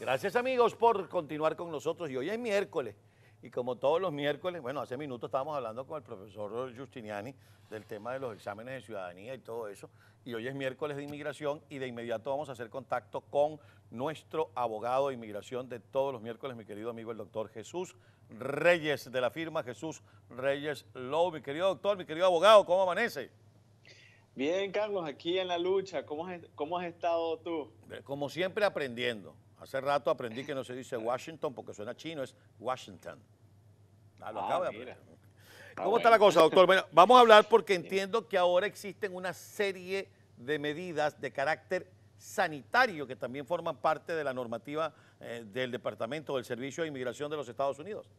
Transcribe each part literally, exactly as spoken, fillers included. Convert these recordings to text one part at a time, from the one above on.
Gracias amigos por continuar con nosotros y hoy es miércoles y como todos los miércoles, bueno, hace minutos estábamos hablando con el profesor Giustiniani del tema de los exámenes de ciudadanía y todo eso y hoy es miércoles de inmigración y de inmediato vamos a hacer contacto con nuestro abogado de inmigración de todos los miércoles, mi querido amigo el doctor Jesús Reyes de la firma Jesús Reyes Law. Mi querido doctor, mi querido abogado, ¿cómo amanece? Bien, Carlos, aquí en la lucha, ¿cómo has, cómo has estado tú? Como siempre aprendiendo. Hace rato aprendí que no se dice Washington porque suena chino, es Washington. Ah, lo Ah, acabo de mira, aprender. está ¿Cómo está la bueno. cosa, doctor? Bueno, vamos a hablar porque entiendo que ahora existen una serie de medidas de carácter sanitario que también forman parte de la normativa eh, del Departamento del Servicio de Inmigración de los Estados Unidos.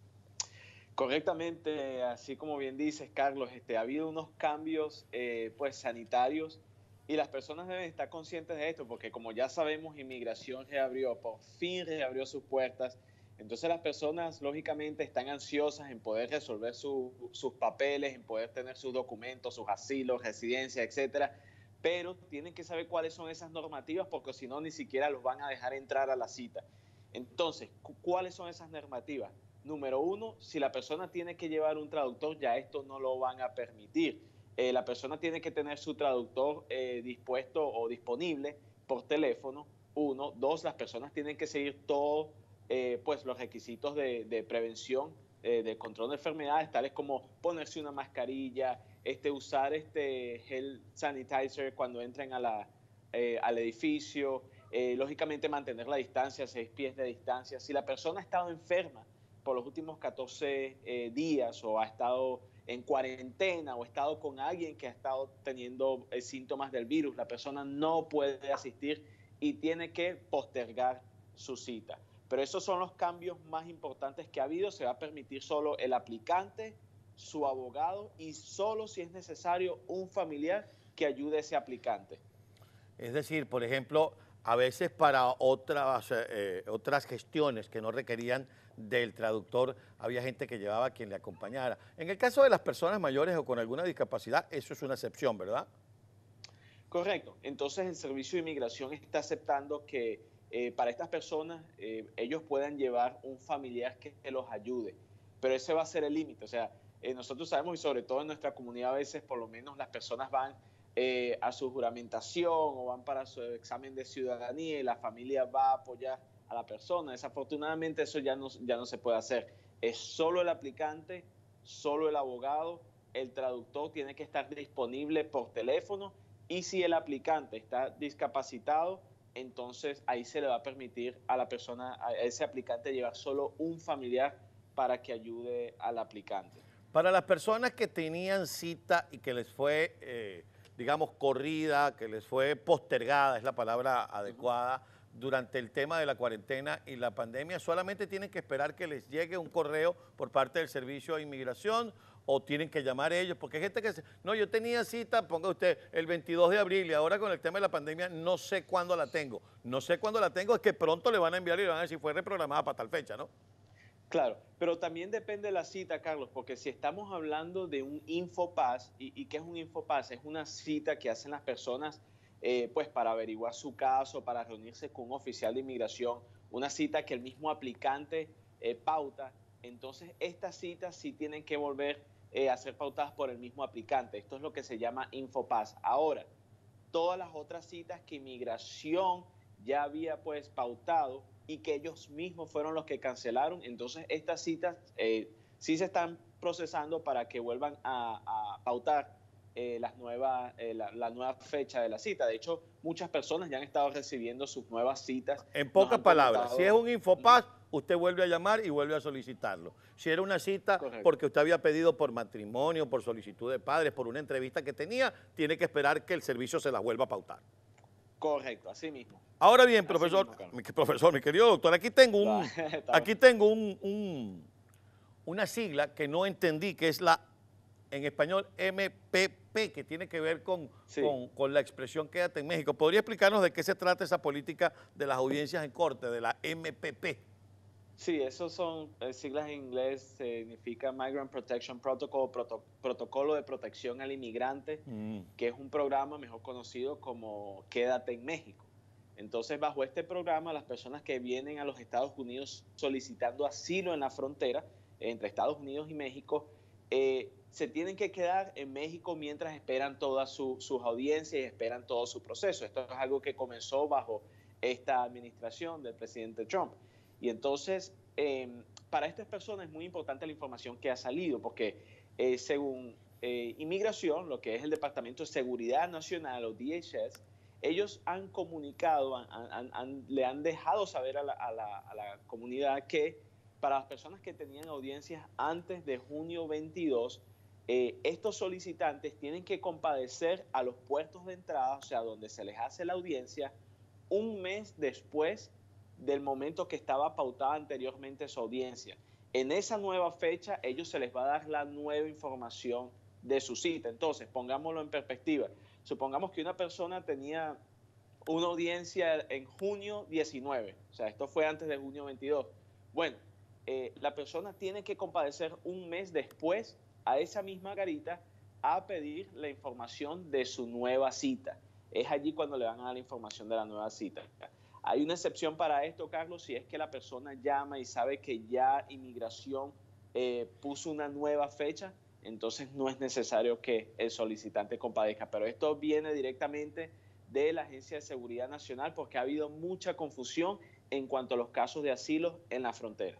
Correctamente, así como bien dices, Carlos, este, ha habido unos cambios eh, pues, sanitarios y las personas deben estar conscientes de esto porque como ya sabemos, inmigración reabrió, por fin reabrió sus puertas. Entonces las personas lógicamente están ansiosas en poder resolver su, sus papeles, en poder tener sus documentos, sus asilos, residencia, etcétera, pero tienen que saber cuáles son esas normativas porque si no ni siquiera los van a dejar entrar a la cita. Entonces, ¿cuáles son esas normativas? Número uno, si la persona tiene que llevar un traductor, ya esto no lo van a permitir. Eh, la persona tiene que tener su traductor eh, dispuesto o disponible por teléfono. Uno, dos, las personas tienen que seguir todos eh, pues, los requisitos de, de prevención, eh, de control de enfermedades, tales como ponerse una mascarilla, este, usar este gel sanitizer cuando entren a la, eh, al edificio, eh, lógicamente mantener la distancia, seis pies de distancia. Si la persona ha estado enferma por los últimos catorce eh, días o ha estado en cuarentena o ha estado con alguien que ha estado teniendo eh, síntomas del virus, la persona no puede asistir y tiene que postergar su cita. Pero esos son los cambios más importantes que ha habido. Se va a permitir solo el aplicante, su abogado y solo si es necesario un familiar que ayude a ese aplicante. Es decir, por ejemplo, a veces para otras, eh, otras gestiones que no requerían del traductor, había gente que llevaba a quien le acompañara. En el caso de las personas mayores o con alguna discapacidad, eso es una excepción, ¿verdad? Correcto. Entonces el Servicio de Inmigración está aceptando que eh, para estas personas eh, ellos puedan llevar un familiar que, que los ayude, pero ese va a ser el límite. O sea, eh, nosotros sabemos y sobre todo en nuestra comunidad a veces por lo menos las personas van eh, a su juramentación o van para su examen de ciudadanía y la familia va a apoyar a la persona. Desafortunadamente eso ya no, ya no se puede hacer. Es solo el aplicante, solo el abogado, el traductor tiene que estar disponible por teléfono y si el aplicante está discapacitado, entonces ahí se le va a permitir a la persona, a ese aplicante llevar solo un familiar para que ayude al aplicante. Para las personas que tenían cita y que les fue, eh, digamos, corrida, que les fue postergada, es la palabra adecuada, uh-huh. durante el tema de la cuarentena y la pandemia, ¿solamente tienen que esperar que les llegue un correo por parte del Servicio de Inmigración o tienen que llamar ellos? Porque hay gente que dice, no, yo tenía cita, ponga usted, el veintidós de abril y ahora con el tema de la pandemia no sé cuándo la tengo. No sé cuándo la tengo, es que pronto le van a enviar y le van a decir, fue reprogramada para tal fecha, ¿no? Claro, pero también depende de la cita, Carlos, porque si estamos hablando de un Infopass, ¿y, y qué es un Infopass? Es una cita que hacen las personas eh, pues para averiguar su caso, para reunirse con un oficial de inmigración, una cita que el mismo aplicante eh, pauta. Entonces, estas citas sí tienen que volver eh, a ser pautadas por el mismo aplicante. Esto es lo que se llama Infopass. Ahora, todas las otras citas que inmigración ya había pues pautado y que ellos mismos fueron los que cancelaron. Entonces estas citas eh, sí se están procesando para que vuelvan a, a pautar eh, las nuevas, eh, la, la nueva fecha de la cita. De hecho, muchas personas ya han estado recibiendo sus nuevas citas. En Nos pocas han palabras, si es comentado... un Infopass, usted vuelve a llamar y vuelve a solicitarlo. Si era una cita Correcto. porque usted había pedido por matrimonio, por solicitud de padres, por una entrevista que tenía, tiene que esperar que el servicio se la vuelva a pautar. Correcto, así mismo. Ahora bien, Así profesor, mismo, mi, profesor, mi querido doctor, aquí tengo un, aquí tengo un, un, una sigla que no entendí, que es la, en español, M P P, que tiene que ver con, sí. con, con la expresión Quédate en México. ¿Podría explicarnos de qué se trata esa política de las audiencias en corte, de la M P P? Sí, esos son eh, siglas en inglés, significa Migrant Protection Protocol, proto, Protocolo de Protección al Inmigrante, mm. que es un programa mejor conocido como Quédate en México. Entonces, bajo este programa, las personas que vienen a los Estados Unidos solicitando asilo en la frontera entre Estados Unidos y México, eh, se tienen que quedar en México mientras esperan todas su, sus audiencias y esperan todo su proceso. Esto es algo que comenzó bajo esta administración del presidente Trump. Y entonces, eh, para estas personas es muy importante la información que ha salido, porque eh, según eh, Inmigración, lo que es el Departamento de Seguridad Nacional o D H S, ellos han comunicado, han, han, han, le han dejado saber a la, a, la, a la comunidad que para las personas que tenían audiencias antes de junio veintidós, eh, estos solicitantes tienen que comparecer a los puertos de entrada, o sea, donde se les hace la audiencia, un mes después del momento que estaba pautada anteriormente su audiencia. En esa nueva fecha, ellos se les va a dar la nueva información de su cita. Entonces, pongámoslo en perspectiva. Supongamos que una persona tenía una audiencia en junio diecinueve, o sea, esto fue antes de junio veintidós. Bueno, eh, la persona tiene que comparecer un mes después a esa misma garita a pedir la información de su nueva cita. Es allí cuando le van a dar la información de la nueva cita. Hay una excepción para esto, Carlos, si es que la persona llama y sabe que ya Inmigración eh, puso una nueva fecha, entonces no es necesario que el solicitante comparezca. Pero esto viene directamente de la Agencia de Seguridad Nacional porque ha habido mucha confusión en cuanto a los casos de asilo en la frontera.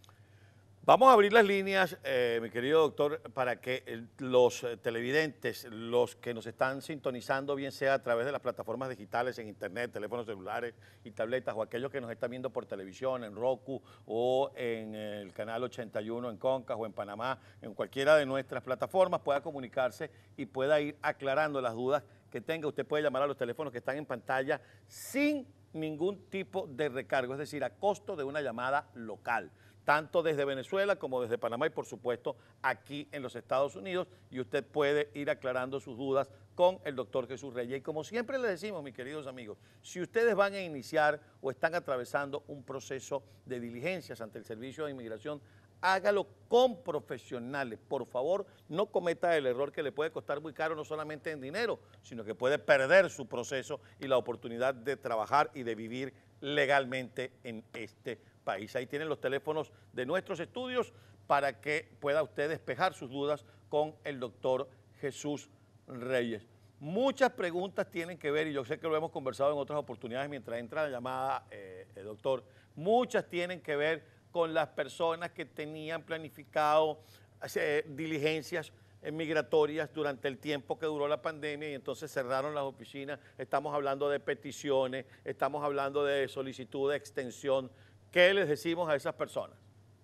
Vamos a abrir las líneas, eh, mi querido doctor, para que eh, los eh, televidentes, los que nos están sintonizando, bien sea a través de las plataformas digitales en internet, teléfonos celulares y tabletas, o aquellos que nos están viendo por televisión, en Roku o en el canal ochenta y uno en Concas o en Panamá, en cualquiera de nuestras plataformas, pueda comunicarse y pueda ir aclarando las dudas que tenga. Usted puede llamar a los teléfonos que están en pantalla sin ningún tipo de recargo, es decir, a costo de una llamada local, tanto desde Venezuela como desde Panamá y por supuesto aquí en los Estados Unidos, y usted puede ir aclarando sus dudas con el doctor Jesús Reyes. Y como siempre les decimos, mis queridos amigos, si ustedes van a iniciar o están atravesando un proceso de diligencias ante el Servicio de Inmigración, hágalo con profesionales. Por favor, no cometa el error que le puede costar muy caro, no solamente en dinero, sino que puede perder su proceso y la oportunidad de trabajar y de vivir legalmente en este país. Ahí tienen los teléfonos de nuestros estudios para que pueda usted despejar sus dudas con el doctor Jesús Reyes. Muchas preguntas tienen que ver, y yo sé que lo hemos conversado en otras oportunidades mientras entra la llamada, eh, eh, doctor, muchas tienen que ver con las personas que tenían planificado eh, diligencias migratorias durante el tiempo que duró la pandemia y entonces cerraron las oficinas. Estamos hablando de peticiones, estamos hablando de solicitud de extensión. ¿Qué les decimos a esas personas?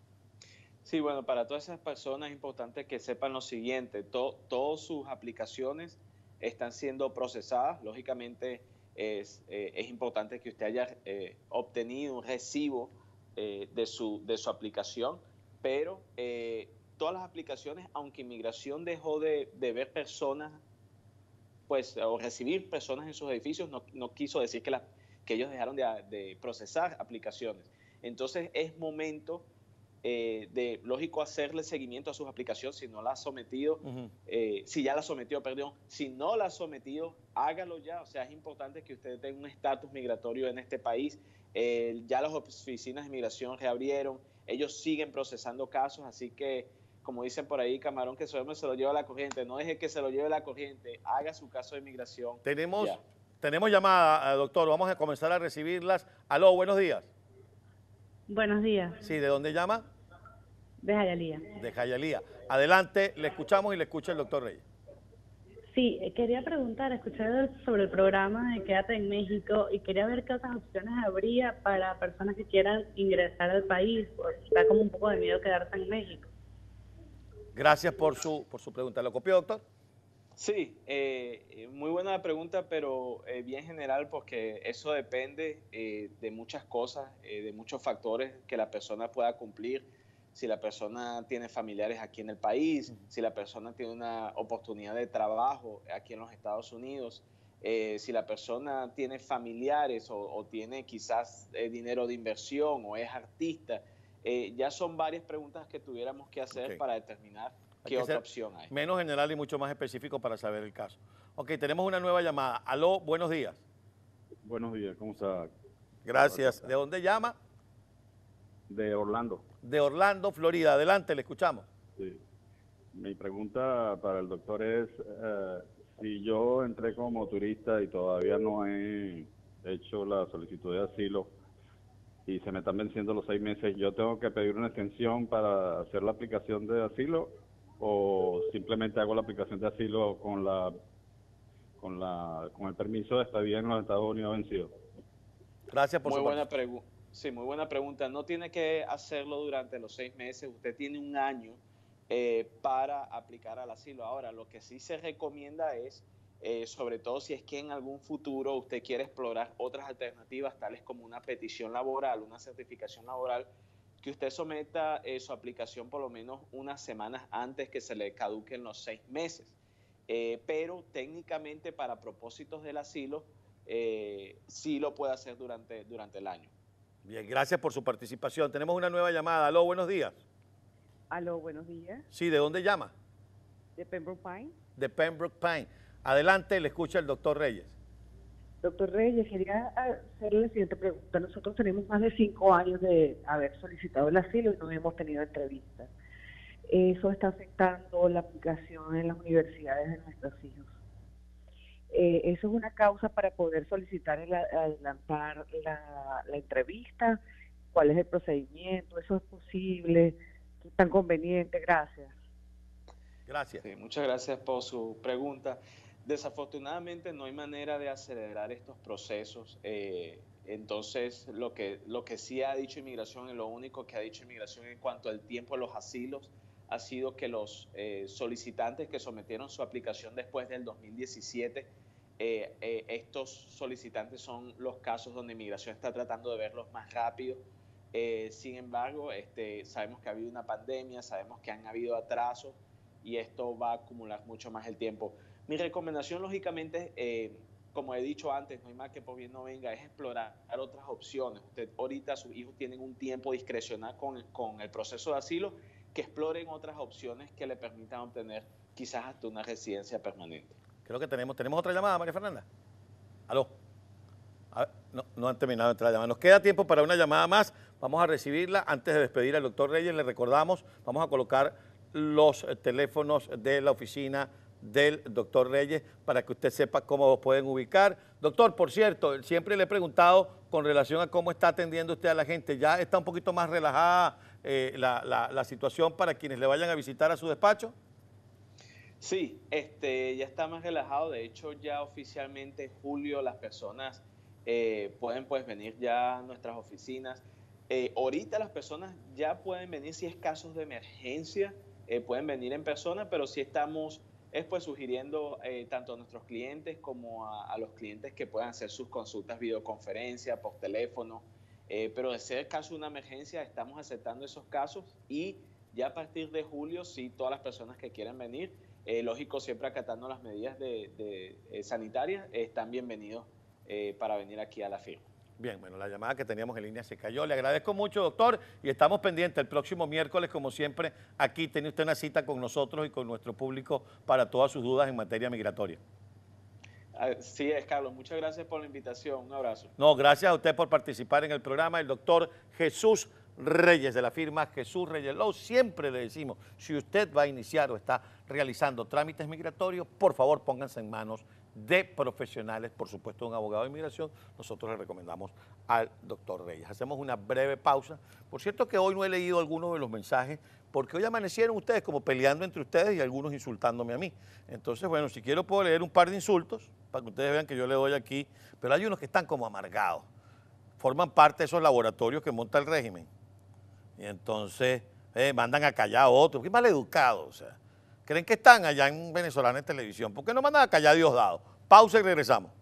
Sí, bueno, para todas esas personas es importante que sepan lo siguiente. To, todas sus aplicaciones están siendo procesadas. Lógicamente es, eh, es importante que usted haya eh, obtenido un recibo eh, de, su, de su aplicación, pero eh, todas las aplicaciones, aunque Inmigración dejó de, de ver personas, pues, o recibir personas en sus edificios, no, no quiso decir que, la, que ellos dejaron de, de procesar aplicaciones. Entonces es momento eh, de, lógico, hacerle seguimiento a sus aplicaciones si no la ha sometido, uh-huh. eh, si ya la sometió, perdón, si no la ha sometido, hágalo ya. O sea, es importante que usted tenga un estatus migratorio en este país. Eh, ya las oficinas de inmigración reabrieron, ellos siguen procesando casos, así que, como dicen por ahí, camarón que se lo lleva la corriente, no deje que se lo lleve la corriente, haga su caso de inmigración. Tenemos, ya. tenemos llamada, doctor, vamos a comenzar a recibirlas. Aló, buenos días. Buenos días. Sí, ¿de dónde llama? De Jayalía. De Jayalía. Adelante, le escuchamos y le escucha el doctor Reyes. Sí, quería preguntar, escuché sobre el programa de Quédate en México y quería ver qué otras opciones habría para personas que quieran ingresar al país, porque da como un poco de miedo quedarse en México. Gracias por su, por su pregunta. ¿Lo copió, doctor? Sí, eh, muy buena la pregunta, pero eh, bien general porque eso depende eh, de muchas cosas, eh, de muchos factores que la persona pueda cumplir. Si la persona tiene familiares aquí en el país, uh-huh. si la persona tiene una oportunidad de trabajo aquí en los Estados Unidos, eh, si la persona tiene familiares o, o tiene quizás eh, dinero de inversión o es artista, eh, ya son varias preguntas que tuviéramos que hacer okay. para determinar qué otra opción hay. Menos general y mucho más específico para saber el caso. Ok, tenemos una nueva llamada. Aló, buenos días. Buenos días, ¿cómo está? Gracias. ¿De dónde llama? De Orlando. De Orlando, Florida. Adelante, le escuchamos. Sí. Mi pregunta para el doctor es, eh, si yo entré como turista y todavía no he hecho la solicitud de asilo y se me están venciendo los seis meses, ¿yo tengo que pedir una extensión para hacer la aplicación de asilo o simplemente hago la aplicación de asilo con la con la con el permiso de estadía en los Estados Unidos vencido? Gracias por Muy su buena pregunta. Sí, muy buena pregunta. No tiene que hacerlo durante los seis meses. Usted tiene un año eh, para aplicar al asilo. Ahora, lo que sí se recomienda es, eh, sobre todo si es que en algún futuro usted quiere explorar otras alternativas, tales como una petición laboral, una certificación laboral, que usted someta eh, su aplicación por lo menos unas semanas antes que se le caduquen los seis meses. Eh, pero técnicamente para propósitos del asilo, eh, sí lo puede hacer durante, durante el año. Bien, gracias por su participación. Tenemos una nueva llamada. Aló, buenos días. Aló, buenos días. Sí, ¿de dónde llama? ¿De Pembroke Pines? De Pembroke Pines. Adelante, le escucha el doctor Reyes. Doctor Reyes, quería hacerle la siguiente pregunta. Nosotros tenemos más de cinco años de haber solicitado el asilo y no hemos tenido entrevistas. Eso está afectando la aplicación en las universidades de nuestros hijos. Eh, eso es una causa para poder solicitar el adelantar la, la entrevista. ¿Cuál es el procedimiento? ¿Eso es posible? ¿Qué tan conveniente? Gracias. Gracias. Sí, muchas gracias por su pregunta. Desafortunadamente no hay manera de acelerar estos procesos. Eh, entonces, lo que, lo que sí ha dicho Inmigración, y lo único que ha dicho Inmigración en cuanto al tiempo de los asilos, ha sido que los eh, solicitantes que sometieron su aplicación después del dos mil diecisiete, eh, eh, estos solicitantes son los casos donde Inmigración está tratando de verlos más rápido. Eh, sin embargo, este, sabemos que ha habido una pandemia, sabemos que han habido atrasos y esto va a acumular mucho más el tiempo. Mi recomendación, lógicamente, eh, como he dicho antes, no hay más que por bien no venga, es explorar otras opciones. Usted ahorita, sus hijos tienen un tiempo discrecional con, con el proceso de asilo, que exploren otras opciones que le permitan obtener quizás hasta una residencia permanente. Creo que tenemos, tenemos otra llamada, María Fernanda. Aló. A ver, no, no han terminado de entrar llamadas. Nos queda tiempo para una llamada más. Vamos a recibirla. Antes de despedir al doctor Reyes, le recordamos, vamos a colocar los eh, teléfonos de la oficina del doctor Reyes para que usted sepa cómo los pueden ubicar. Doctor, por cierto, siempre le he preguntado con relación a cómo está atendiendo usted a la gente. ¿Ya está un poquito más relajada eh, la, la, la situación para quienes le vayan a visitar a su despacho? Sí, este, ya está más relajado. De hecho, ya oficialmente en julio las personas eh, pueden pues, venir ya a nuestras oficinas. Eh, ahorita las personas ya pueden venir si es casos de emergencia, eh, pueden venir en persona, pero sí estamos es pues sugiriendo eh, tanto a nuestros clientes como a, a los clientes que puedan hacer sus consultas videoconferencia, por teléfono, eh, pero de ser caso de una emergencia estamos aceptando esos casos y ya a partir de julio sí todas las personas que quieran venir, eh, lógico siempre acatando las medidas de, de, eh, sanitarias, eh, están bienvenidos eh, para venir aquí a la firma. Bien, bueno, la llamada que teníamos en línea se cayó. Le agradezco mucho, doctor, y estamos pendientes. El próximo miércoles, como siempre, aquí tiene usted una cita con nosotros y con nuestro público para todas sus dudas en materia migratoria. Sí es, Carlos. Muchas gracias por la invitación. Un abrazo. No, gracias a usted por participar en el programa. El doctor Jesús Reyes, de la firma Jesús Reyes Law. Siempre le decimos, si usted va a iniciar o está realizando trámites migratorios, por favor, pónganse en manos de profesionales, por supuesto un abogado de inmigración. Nosotros le recomendamos al doctor Reyes. Hacemos una breve pausa. Por cierto que hoy no he leído algunos de los mensajes, porque hoy amanecieron ustedes como peleando entre ustedes y algunos insultándome a mí. Entonces, bueno, si quiero puedo leer un par de insultos, para que ustedes vean que yo le doy aquí, pero hay unos que están como amargados. Forman parte de esos laboratorios que monta el régimen. Y entonces eh, mandan a callar a otros. Qué mal educados, o sea. Creen que están allá en Venezolana en Televisión. ¿Por qué no mandan a callar a Diosdado? Pausa y regresamos.